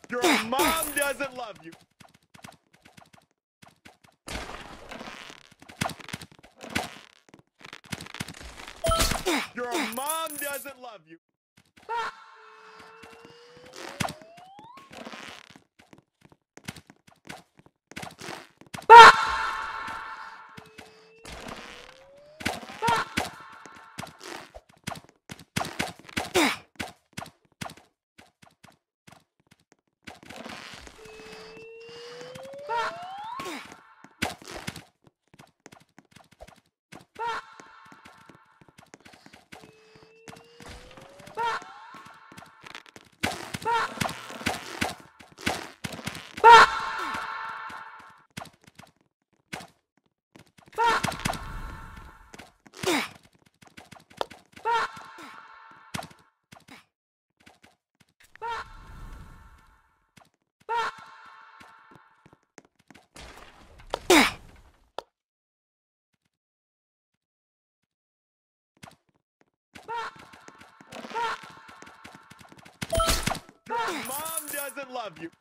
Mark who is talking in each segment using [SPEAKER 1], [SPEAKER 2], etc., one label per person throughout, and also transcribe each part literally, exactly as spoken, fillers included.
[SPEAKER 1] Your mom doesn't love you. Your mom doesn't love you. Your mom doesn't love you.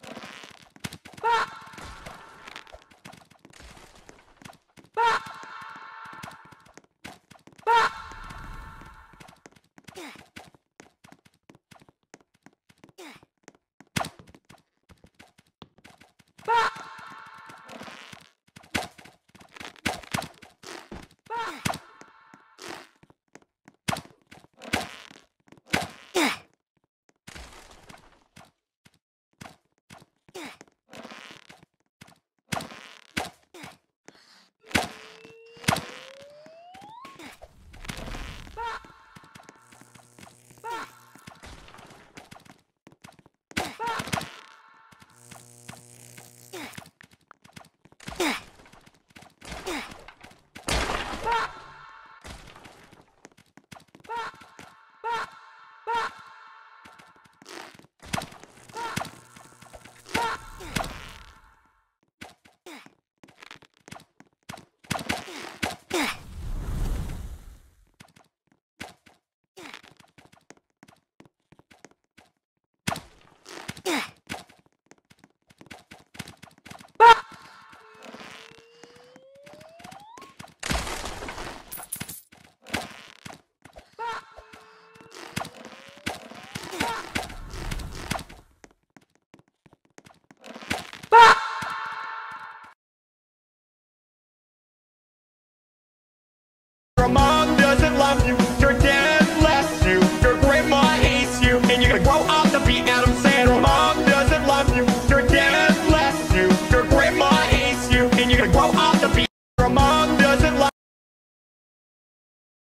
[SPEAKER 1] Your mom doesn't love you. Your dad left you. Your grandma hates you. And you're gonna grow up to be Adam Sandler. Your mom doesn't love you. Your dad left you. Your grandma hates you. And you're gonna grow up